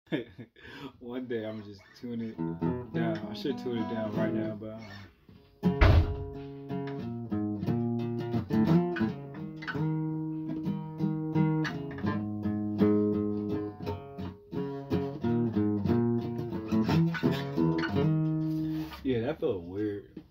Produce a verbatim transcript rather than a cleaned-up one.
One day I'm just tuning it down. I should tune it down right now, but. Uh, Yeah, that felt weird.